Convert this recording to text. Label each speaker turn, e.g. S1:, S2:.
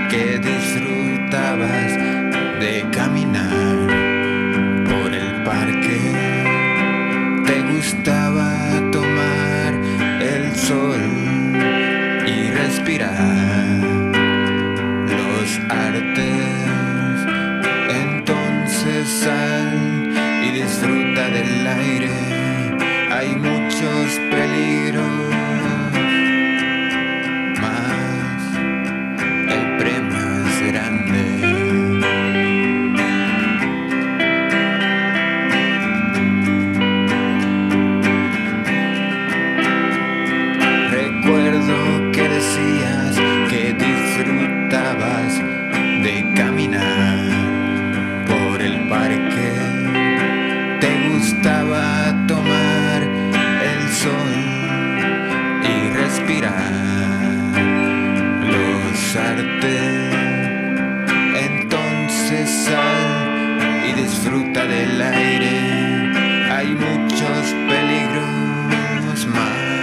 S1: que disfrutabas de caminar por el parque. Te gustaba tomar el sol y respirar los artes. Entonces sal y disfruta del aire. Hay muchos peligros, más el premio es grande. Recuerdo que decías que disfrutabas de caminar por el parque. Te gustaba tomar el sol y respirar los artes. Entonces sal y disfruta del aire. Hay muchos peligros más.